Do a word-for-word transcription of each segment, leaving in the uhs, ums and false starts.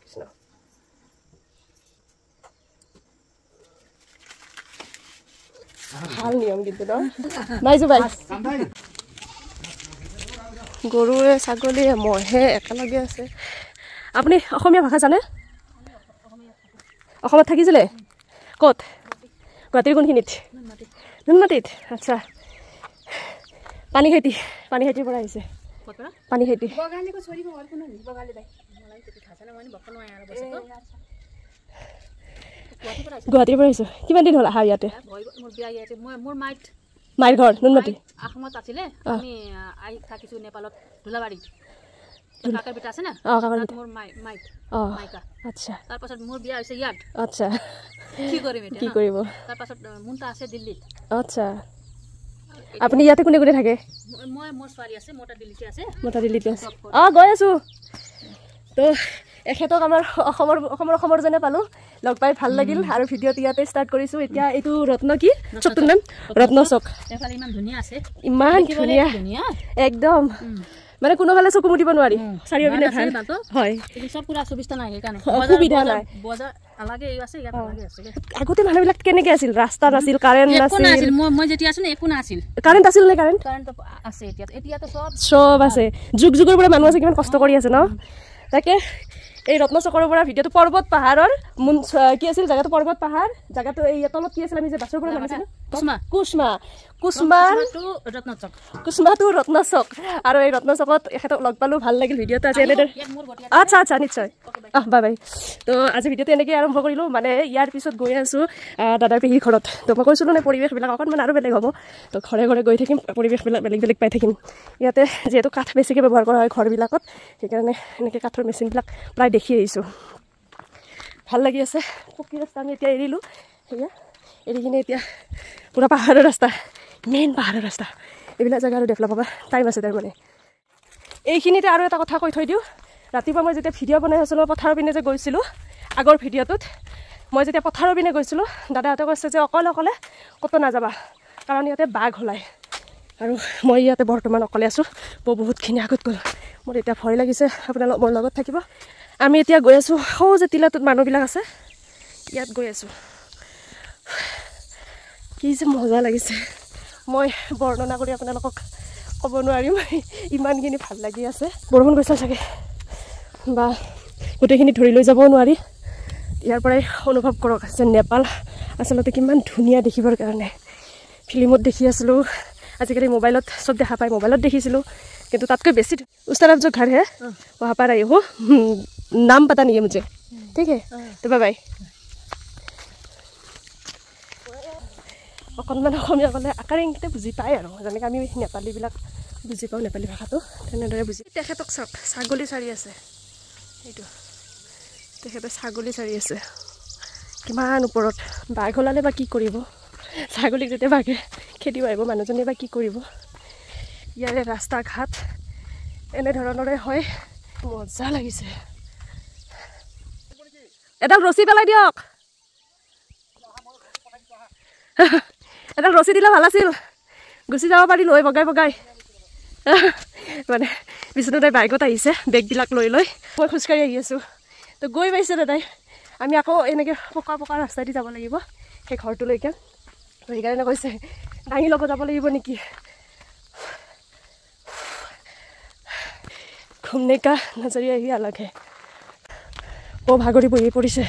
কৃষ্ণ ভাল নিয়ম কিন্তু ন নাইজো বাই গৰুৱে ছাগলীয়ে মহে একেলগে আছে আপুনি অসমীয়া ভাষা জানে অসমত থাকিছিলে ক'ত গুৱাহাটীৰ কোনখিনিত নুনমাটিত আচ্ছা পানী খেতি পানী খেতিৰ পৰা আহিছে পানী খেতি গুৱাহাটীৰ পৰা আহিছোঁ কিমান দিন হ'ল আহা ইয়াতে মাইৰ ঘৰ নুনমাটি অসমত আছিলে আমি আহি থাকিছো নেপালত ধুলাবাৰীত কাকাৰ বিটা আছে না অ কাকাৰ মোৰ মাই মাইক অ মাইকা আচ্ছা তাৰ পাছত মোৰ বিয়া হৈছে ইয়াত আচ্ছা কি কৰিম এতিয়া কি কৰিব তাৰ পাছত মুনটা আছে দিল্লীত আচ্ছা আপুনি ইয়াতে কোনে কোনে থাকে মই মোৰ ছোৱালী আছে মোটা দিল্লীতে আছে মোটা দিল্লীতে আছে অ গৈ আছো তো এখেতক আমাৰ অসমৰ অসমৰ অসমৰ যেনে পালোঁ লগ পাই ভাল লাগিল আৰু ভিডিঅ'টো ইয়াতে ষ্টাৰ্ট কৰিছোঁ এতিয়া এইটো ৰত্ন কি চকটোৰ নাম ৰত্ন চক নেপাল ইমান ধুনীয়া আছে ইমান ধুনীয়া একদম মানে কোনোফালে চকু মুদিব নোৱাৰি চাৰিওপিনে ভাল হয় চব পুৰা সুবিধা নাই সেইকাৰণে সুবিধা নাই বজাৰ আলাগে এই আছে ইয়াত আলাগে আছে আগতে মানুহবিলাক কেনেকৈ আছিল ৰাস্তা নাছিল কাৰেণ্ট নাছিল মই মই যেতিয়া আছো একো নাছিল কাৰেণ্ট আছিল নে কাৰেণ্ট কাৰেণ্ট আছে এতিয়া এতিয়াতো চব চব আছে যুগ যুগৰ পৰা মানুহ আছে কিমান কষ্ট কৰি আছে ন তাকে এই ৰত্ন চকৰ পৰা ভিডিঅ'টো পৰ্বত পাহাৰৰ মুন কি আছিল জেগাটো পৰ্বত পাহাৰ জেগাটো এই তলত কি আছিল আমি যে বাছৰ পৰা নামিছিলোঁ কুচমা কুচমা কুচমা ৰত্ন চক কুচমাটো ৰত্ন চক আৰু এই ৰত্ন চকত এখেতক লগ পালোঁ ভাল লাগিল ভিডিঅ'টো আজি এনেদৰে আচ্ছা আচ্ছা নিশ্চয় আহ বাই বাই তো আজি ভিডিঅ'টো এনেকৈ আৰম্ভ কৰিলোঁ মানে ইয়াৰ পিছত গৈ আছোঁ দাদাৰ পেহীৰ ঘৰত তো মই কৈছিলোঁ নে পৰিৱেশবিলাক অকণমান আৰু বেলেগ হ'ব তো ঘৰে ঘৰে গৈ থাকিম পৰিৱেশবিলাক বেলেগ বেলেগ পাই থাকিম ইয়াতে যিহেতু কাঠ বেছিকৈ ব্যৱহাৰ কৰা হয় ঘৰবিলাকত সেইকাৰণে এনেকৈ কাঠৰ মেচিনবিলাক প্ৰায় দেখি আহিছোঁ ভাল লাগি আছে পকী ৰাস্তা আমি এতিয়া এৰিলোঁ সেয়া এৰি কিনে এতিয়া পূৰা পাহাৰৰ ৰাস্তা মেইন পাহাৰৰ ৰাস্তা এইবিলাক জেগা আৰু ডেভেলপ হ'ব টাইম আছে তাৰমানে এইখিনিতে আৰু এটা কথা কৈ থৈ দিওঁ ৰাতিপুৱা মই যেতিয়া ভিডিঅ' বনাই আছিলোঁ পথাৰৰ পিনে যে গৈছিলোঁ আগৰ ভিডিঅ'টোত মই যেতিয়া পথাৰৰ পিনে গৈছিলোঁ দাদাহঁতে কৈছে যে অকলে অকলে ক'তো নাযাবা কাৰণ ইয়াতে বাঘ ওলায় আৰু মই ইয়াতে বৰ্তমান অকলে আছোঁ বৰ বহুতখিনি আগত গ'ল মোৰ এতিয়া ভয় লাগিছে আপোনালোক মোৰ লগত থাকিব আমি এতিয়া গৈ আছোঁ সৌ যে টিলাটোত মানুহবিলাক আছে ইয়াত গৈ আছোঁ কি যে মজা লাগিছে মই বৰ্ণনা কৰি আপোনালোকক ক'ব নোৱাৰিম ইমানখিনি ভাল লাগি আছে বৰষুণ গৈছে চাগে বা গোটেইখিনি ধৰি লৈ যাবও নোৱাৰি ইয়াৰ পৰাই অনুভৱ কৰক যে নেপাল আচলতে কিমান ধুনীয়া দেখিবৰ কাৰণে ফিল্মত দেখি আছিলোঁ আজিকালি মোবাইলত চব দেখা পায় মোবাইলত দেখিছিলোঁ কিন্তু তাতকৈ বেছি उस तरफ जो घर है वहाँ पर आई हूँ नाम पता नहीं है मुझे ठीक है तो बाय बाय অকণমান অসমীয়া ক'লে আকাৰে ইংগিতে বুজি পায় আৰু যেনেকৈ আমি নেপালীবিলাক বুজি পাওঁ নেপালী ভাষাটো তেনেদৰে বুজি তেখেতক চাওক ছাগলী চাৰি আছে এইটো তেখেতে ছাগলী চাৰি আছে কিমান ওপৰত বাঘ ওলালে বা কি কৰিব ছাগলীক যেতিয়া বাঘে খেদি আহিব মানুহজনে বা কি কৰিব ইয়াৰে ৰাস্তা ঘাট এনেধৰণৰে হয় মজা লাগিছে এডাল ৰছী পেলাই দিয়ক এডাল ৰছী দিলে ভাল আছিল গুচি যাব পাৰি লৈ বগাই বগাই মানে বিষ্ণুদাই বাইকত আহিছে বেগবিলাক লৈ লৈ মই খোজকাঢ়ি আহি আছোঁ তো গৈ পাইছে দাদাই আমি আকৌ এনেকৈ পকা পকা ৰাস্তা দি যাব লাগিব সেই ঘৰটোলৈকে তো সেইকাৰণে কৈছে দাঙি ল'ব যাব লাগিব নেকি ঘুমনে কা নজৰিয়া হি अलग है বৰ ভাগৰি বহি পৰিছে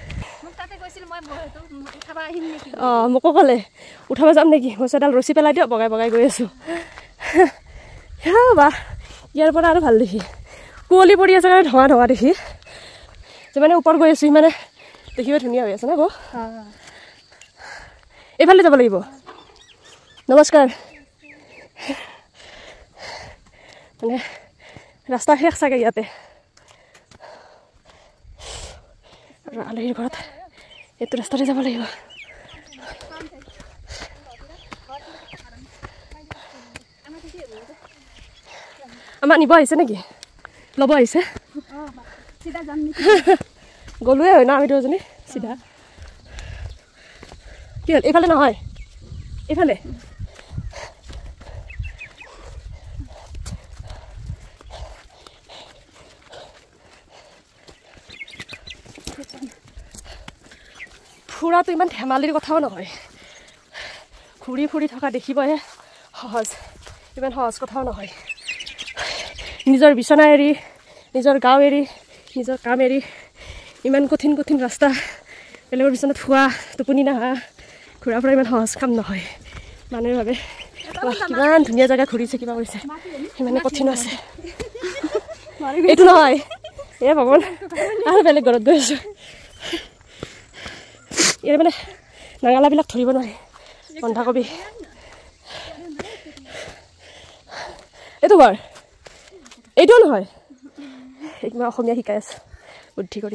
অঁ মোকো ক'লে উঠাব যাম নেকি মই এডাল ৰছী পেলাই দিয়ক বগাই বগাই গৈ আছোঁ বা ইয়াৰ পৰা আৰু ভাল দেখি কুঁৱলী পৰি আছে কাৰণে ধোঁৱা ধোঁৱা দেখি যিমানে ওপৰত গৈ আছোঁ সিমানে দেখিব ধুনীয়া হৈ আছে ন বৌ এইফালে যাব লাগিব নমস্কাৰ মানে ৰাস্তা শেষ চাগে ইয়াতে আৰু আলহীৰ ঘৰত এইটো ৰাস্তাতে যাব লাগিব আমাৰ নিব আহিছে নেকি ল'ব আহিছে গ'লোৱে হয় ন আমি দুজনী চিধা কি হ'ল এইফালে নহয় এইফালে ফুৰাটো ইমান ধেমালিৰ কথাও নহয় ঘূৰি ফুৰি থকা দেখিবহে সহজ ইমান সহজ কথাও নহয় নিজৰ বিচনা এৰি নিজৰ গাঁও এৰি নিজৰ কাম এৰি ইমান কঠিন কঠিন ৰাস্তা বেলেগৰ বিচনাত শুৱা টোপনি নাহা ঘূৰা ফুৰা ইমান সহজ কাম নহয় মানুহে ভাবে কিমান ধুনীয়া জেগা ঘূৰিছে কিবা কৰিছে সিমানে কঠিন আছে এইটো নহয় এ ভগৱান আৰু বেলেগ ঘৰত গৈ আছোঁ ইয়াৰ মানে নাঙলাবিলাক ধৰিব নোৱাৰি বন্ধাকবি এইটো ঘৰ এইটোও নহয় মই অসমীয়া শিকাই আছোঁ বুদ্ধি কৰি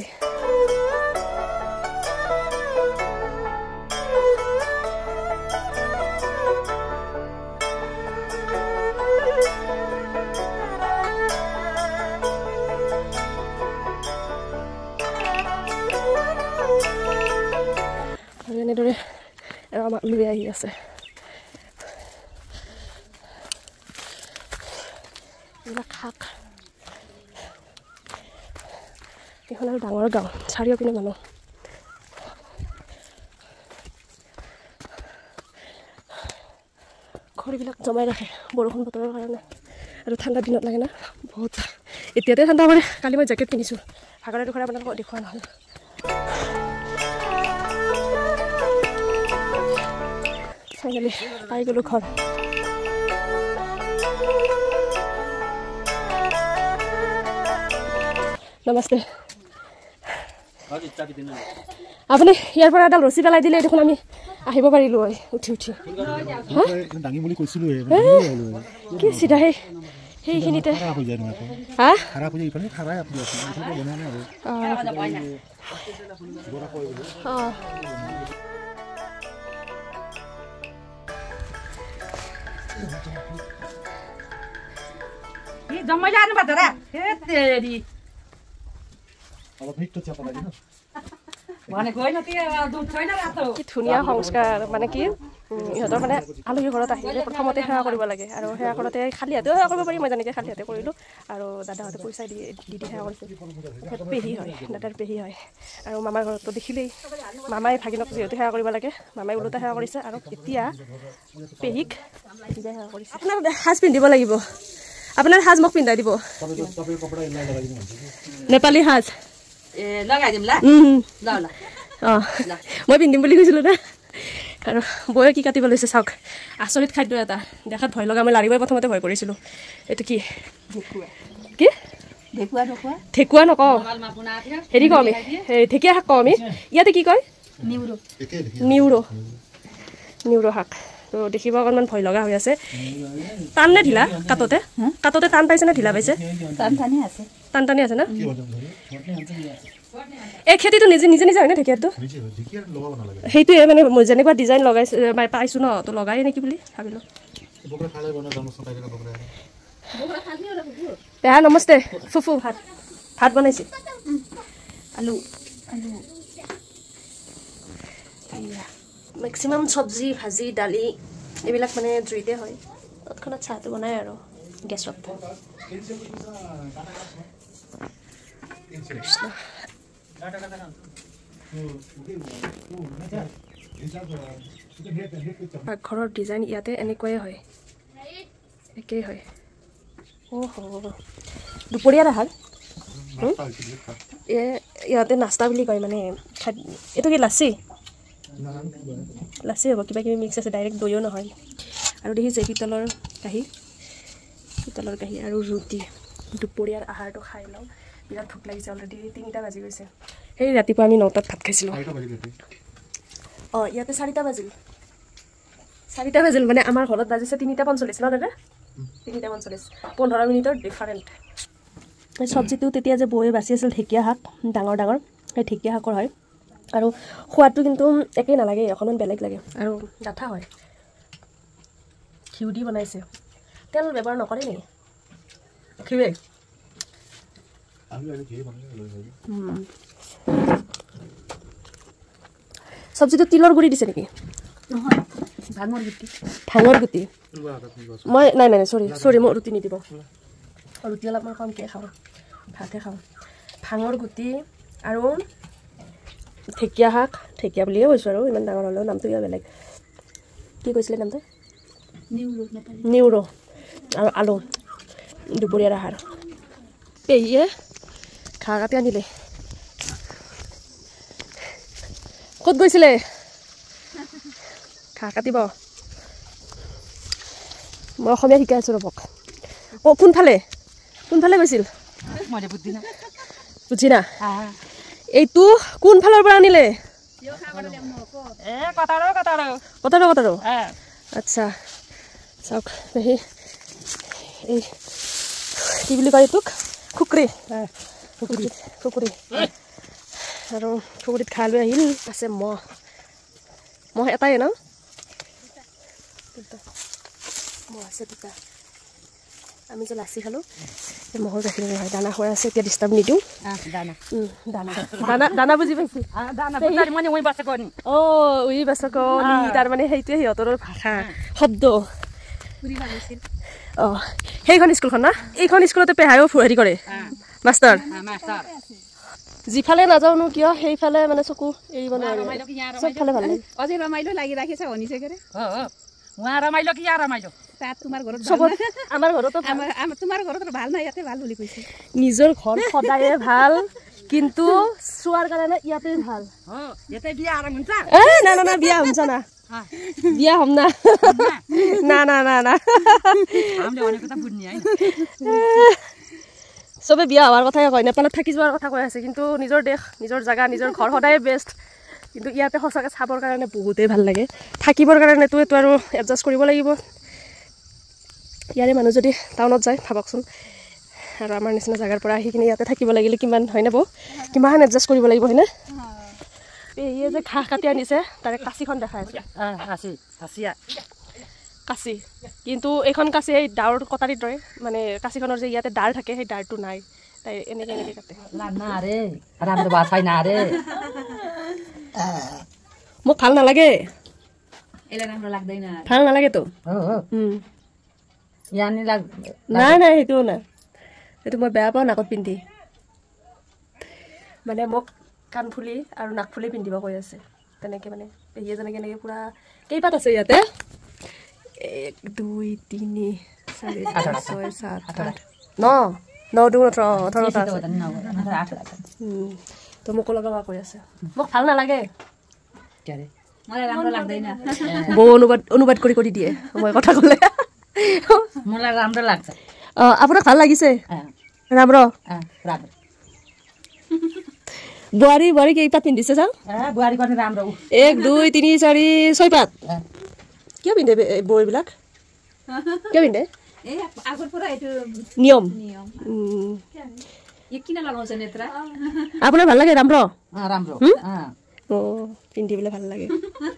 আৰু এনেদৰে আমাক লৈ আহি আছে এইবিলাক শাক এইখন আৰু ডাঙৰ গাঁও চাৰিওপিনে মানুহ খৰিবিলাক জমাই ৰাখে বৰষুণ বতৰৰ কাৰণে আৰু ঠাণ্ডা দিনত লাগে না বহুত এতিয়াতে ঠাণ্ডা কৰে কালি মই জেকেট কিনিছোঁ ভাগৰে দুখৰে আপোনালোকক দেখুওৱা নহ'ল ফাইনেলি পাই গ'লোঁ ঘৰ নমস্তে আপুনি ইয়াৰ পৰা এডাল ৰছী পেলাই দিলে দেখোন আমি আহিব পাৰিলোঁ হয় উঠি উঠি কি চিধা সেই সেইখিনিতে কি ধুনীয়া সংস্কাৰ মানে কি ইহঁতৰ মানে আলহীৰ ঘৰত আহিলে প্ৰথমতে সেৱা কৰিব লাগে আৰু সেৱা কৰোঁতে খালী হাতেও সেৱা কৰিব পাৰি মই যেনেকৈ খালী হাতে কৰিলোঁ আৰু দাদাহঁতে পইচা দি দি দি সেৱা কৰিছে পেহী হয় দাদাৰ পেহী হয় আৰু মামাৰ ঘৰততো দেখিলেই মামাই ভাগিনক যিহেতু সেৱা কৰিব লাগে মামাই ওলোটা সেৱা কৰিছে আৰু এতিয়া পেহীক নিজে সেৱা কৰিছে আপোনাৰ সাজ পিন্ধিব লাগিব আপোনাৰ সাজ মোক পিন্ধাই দিব নেপালী সাজ অঁ মই পিন্ধিম বুলি কৈছিলোঁ না আৰু বৌয়ে কি কাটিব লৈছে চাওক আচৰিত খাদ্য এটা দেখাত ভয় লগা মই লাৰিবই প্ৰথমতে ভয় কৰিছিলোঁ এইটো কি কি ঠেকুৱা নকওঁ হেৰি কওঁ আমি ঢেকীয়া শাক কওঁ আমি ইয়াতে কি কয় নিউৰো নিউৰো শাক তো দেখিব অকণমান ভয় লগা হৈ আছে টান নে ঢিলা কাটোতে কাটোতে টান পাইছে নে ঢিলা পাইছে টান টানি আছে টান টানি আছে না এই খেতিটো নিজে নিজে নিজে হয় নে ঢেকীয়াটো সেইটোৱে মানে যেনেকুৱা ডিজাইন লগাইছে পাইছোঁ ন তো লগাই নেকি বুলি ভাবিলোঁ পেহা নমস্তে ফুফু ভাত ভাত বনাইছে আলু আলু মেক্সিমাম চব্জি ভাজি দালি এইবিলাক মানে জুইতে হয় তৎক্ষণাত চাহটো বনাই আৰু গেছত পাকঘৰৰ ডিজাইন ইয়াতে এনেকুৱাই হয় একেই হয় অহ দুপৰীয়াৰ আহাৰ ইয়াতে নাস্তা বুলি কয় মানে এইটো কি লাচি লাচি হ'ব কিবা কিবি মিক্স আছে ডাইৰেক্ট দৈও নহয় আৰু দেখিছে পিতলৰ কাঁহী পিতলৰ কাঁহী আৰু ৰুটি দুপৰীয়াৰ আহাৰটো খাই লওঁ বিৰাট ভোক লাগিছে অলৰেডি তিনিটা বাজি গৈছে সেই ৰাতিপুৱা আমি নটাত ভাত খাইছিলোঁ অঁ ইয়াতে চাৰিটা বাজিল চাৰিটা বাজিল মানে আমাৰ ঘৰত বাজিছে তিনিটা পঞ্চল্লিছ ন দাদা তিনিটা পঞ্চল্লিছ পোন্ধৰ মিনিটৰ ডিফাৰেণ্ট চব্জিটো তেতিয়া যে বৌয়ে বাচি আছিল ঢেকীয়া শাক ডাঙৰ ডাঙৰ সেই ঢেকীয়া শাকৰ হয় আৰু সোৱাদটো কিন্তু একেই নালাগে অকণমান বেলেগ লাগে আৰু ডাঠা হয় ঘিউ দি বনাইছে তেল ব্যৱহাৰ নকৰে নেকি ঘিউৱে চব্জিটো তিলৰ গুড়ি দিছে নেকি ভাঙৰ গুটি ভাঙৰ গুটি মই নাই নাই চৰি চৰি মই ৰুটি নিদিব ৰুটি অলপমান কমকৈ খাওঁ ভাতহে খাওঁ ভাঙৰ গুটি আৰু ঢেকীয়া শাক ঢেকীয়া বুলিয়ে কৈছোঁ আৰু ইমান ডাঙৰ হ'লেও নামটো কিবা বেলেগ কি কৈছিলে নামটো নিউৰো আৰু আলু দুপৰীয়াৰ আহাৰ পেহীয়ে ঘাঁহ কাটি আনিলে ক'ত গৈছিলে ঘাঁহ কাটিব মই অসমীয়া শিকাই আছোঁ ৰ'বক অ' কোনফালে কোনফালে গৈছিল বুজি না এইটো কোনফালৰ পৰা আনিলে কটাৰো কটাৰো আচ্ছা চাওক পেহী এই কি বুলি কয় এইটোক খুকুৰি খুকুৰি খুকুৰি আৰু খুকুৰিত খাই লৈ আহিল আছে মহ মহ এটাই ন মহ আছে দুটা আমি যে লাচি খালোঁ এই মহৰ গাখীৰ নহয় দানা খুৱাই আছে এতিয়া ডিষ্টাৰ্ব নিদিওঁ দানা দানা দানা বুজি পাইছে অঁ উই বাচকনি তাৰমানে সেইটোৱে সিহঁতৰ ভাষা শব্দ অঁ সেইখন স্কুলখন না এইখন স্কুলতে পেহাইও হেৰি কৰে মাষ্টাৰ যিফালে নাযাওঁনো কিয় সেইফালে মানে চকু এৰিব নোৱাৰে চবফালে ভাল লাগে অজি ৰমাইলো লাগি ৰাখিছে শুনিছে কেৰে মই ৰমাইলো কি ৰমাইলো তাত তোমাৰ ঘৰত আমাৰ ঘৰতো তোমাৰ ঘৰত ভাল নাই ইয়াতে ভাল বুলি কৈছে নিজৰ ঘৰ সদায়ে ভাল কিন্তু চোৱাৰ কাৰণে ইয়াতে ভাল ইয়াতে বিয়া আৰম্ভ हुन्छ এ না না না বিয়া हुन्छ না বিয়া হম না না না না না আমলে অনেক কথা বুঝনি আই সবে বিয়া হোৱাৰ কথাই কয় নেপালত থাকি যোৱাৰ কথা কৈ আছে কিন্তু নিজৰ দেশ নিজৰ জাগা নিজৰ ঘৰ সদায় বেষ্ট কিন্তু ইয়াতে সঁচাকৈ চাবৰ কাৰণে বহুতেই ভাল লাগে থাকিবৰ কাৰণেতো এইটো আৰু এডজাষ্ট কৰিব লাগিব ইয়াৰে মানুহ যদি টাউনত যায় ভাবকচোন আৰু আমাৰ নিচিনা জাগাৰ পৰা আহি কিনে ইয়াতে থাকিব লাগিলে কিমান হয়নে বৌ কিমান এডজাষ্ট কৰিব লাগিব হয়নে পেহীয়ে যে ঘাঁহ কাটি আনিছে তাৰে কাঁচিখন দেখাই আছে কাঁচি কাঁচিয়া কাঁচি কিন্তু এইখন কাঁচি এই ডাৱৰ কটাৰীৰ দৰে মানে কাঁচিখনৰ যে ইয়াতে ডাৰ থাকে সেই ডাৰটো নাই তাই এনেকৈ এনেকৈ কাটে মোক ভাল নালাগে ভাল নালাগেতো নাই নাই সেইটোও নাই সেইটো মই বেয়া পাওঁ নাকত পিন্ধি মানে মোক কাণফুলি আৰু নাকফুলি পিন্ধিব কৈ আছে তেনেকৈ মানে পেহীয়ে যেনেকৈ এনেকৈ পূৰা কেইপাত আছে ইয়াতে এক দুই তিনি চাৰি পাঁচ ছয় সাত আঠ ন ন দু ওঠৰ ওঠৰটা তো মোকো লগাব কৈ আছে মোক ভাল নালাগে বৌ অনুবাদ অনুবাদ কৰি কৰি দিয়ে মই কথা ক'লে অঁ আপোনাক ভাল লাগিছে ৰাম ৰ বোৱাৰী বোৱাৰী কেইপাত পিন্ধিছে চাওঁ এক দুই তিনি চাৰি ছয় পাত কিয় পিন্ধে বৌবিলাক কিয় পিন্ধে নিয়ম আপোনাৰ ভাল লাগে ৰাম ৰ অঁ পিন্ধিবলৈ ভাল লাগে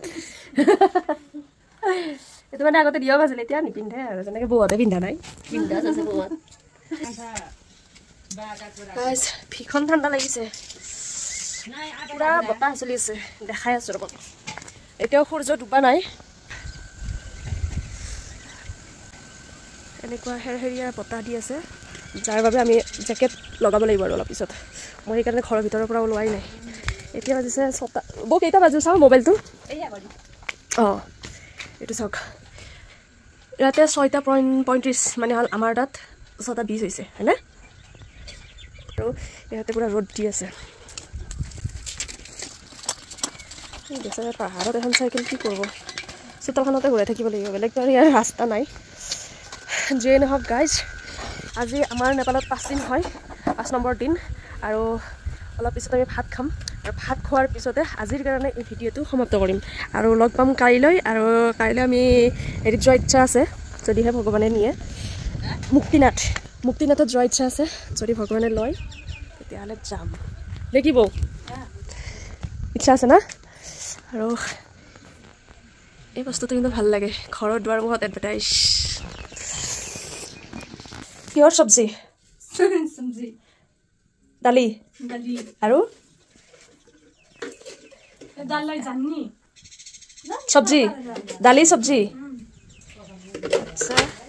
এইটো মানে আগতে দিয়ক আছিলে এতিয়া নিপিন্ধে আৰু যেনেকৈ বৌহঁতে পিন্ধা নাই পিন্ধা আছে বৌহঁত ভীষণ ঠাণ্ডা লাগিছে পুৰা বতাহ চলি আছে দেখাই আছোঁ ৰ'ব এতিয়াও সূৰ্য ডুবা নাই এনেকুৱা হেৰহেৰীয়া বতাহ দি আছে যাৰ বাবে আমি জেকেট লগাব লাগিব আৰু অলপ পিছত মই সেইকাৰণে ঘৰৰ ভিতৰৰ পৰা ওলোৱাই নাই এতিয়া বাজিছে ছটা বৌ কেইটা বাজিছে চাওঁ মোবাইলটো অঁ এইটো চাওক ইয়াতে ছয়টা পইণ্ট পঁয়ত্ৰিছ মানে হ'ল আমাৰ তাত ছটা বিছ হৈছে হয়নে আৰু ইয়াতে পূৰা ৰ'দ দি আছে বেচাৰে পাহাৰত এখন চাইকেল কি কৰিব চোতালখনতে ঘূৰাই থাকিব লাগিব বেলেগ আৰু ইয়াৰ ৰাস্তা নাই যিয়ে নহওক গাইজ আজি আমাৰ নেপালত পাঁচদিন হয় পাঁচ নম্বৰ দিন আৰু অলপ পিছত আমি ভাত খাম আৰু ভাত খোৱাৰ পিছতে আজিৰ কাৰণে এই ভিডিঅ'টো সমাপ্ত কৰিম আৰু লগ পাম কাইলৈ আৰু কাইলৈ আমি হেৰিত যোৱাৰ ইচ্ছা আছে যদিহে ভগৱানে নিয়ে মুক্তিনাথ মুক্তিনাথত যোৱাৰ ইচ্ছা আছে যদি ভগৱানে লয় তেতিয়াহ'লে যাম দেখিব ইচ্ছা আছে না আৰু এই বস্তুটো কিন্তু ভাল লাগে ঘৰৰ দুৱাৰমুখত এডভাৰটাইজ কিহৰ চব্জি দালি আৰু চব্জি দালি চব্জি আচ্ছা